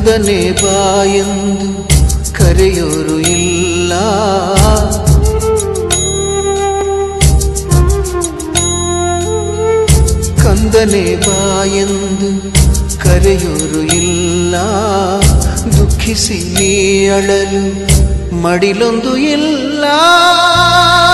ಕಂದನೆ ಬಾಯೆಂದು ಕರೆಯೋರು ಇಲ್ಲ, ಕಂದನೆ ಬಾಯೆಂದು ಕರೆಯೋರು ಇಲ್ಲ. ದುಃಖಿಸಿ ನೀ ಅಳಲು ಮಡಿಲೊಂದು ಇಲ್ಲ.